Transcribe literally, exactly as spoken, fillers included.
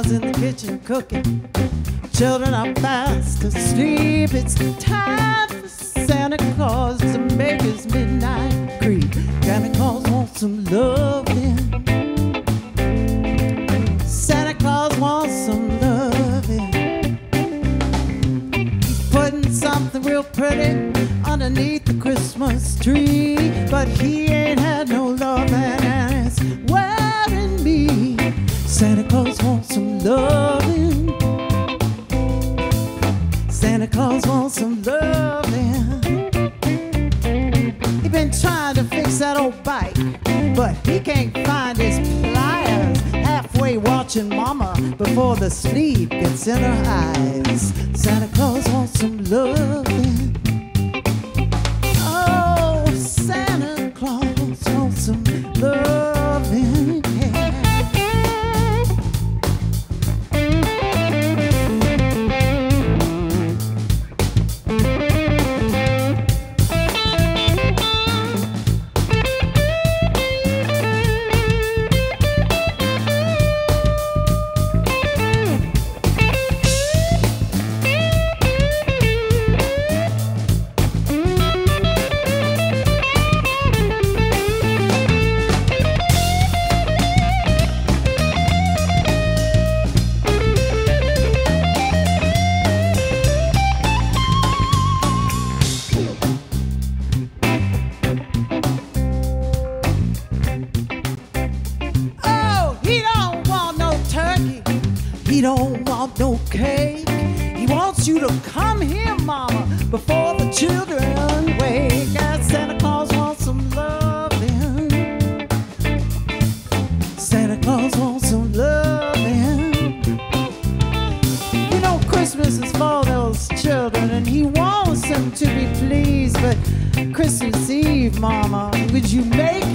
Mama's in the kitchen cooking. Children are fast asleep. It's time for Santa Claus to make his midnight creep. Santa Claus wants some loving. Santa Claus wants some loving. He's putting something real pretty underneath the Christmas tree, but he ain't had no loving and it's wearing me. Santa Claus wants some loving. Santa Claus wants some loving. He been trying to fix that old bike, but he can't find his pliers. Halfway watching Mama before the sleep gets in her eyes. Santa Claus wants some loving. Oh, Santa Claus wants some loving. Yeah. He don't want no cake. He wants you to come here, Mama, before the children wake. And Santa Claus wants some loving. Santa Claus wants some loving. You know Christmas is for those children, and he wants them to be pleased. But Christmas Eve, Mama, would you make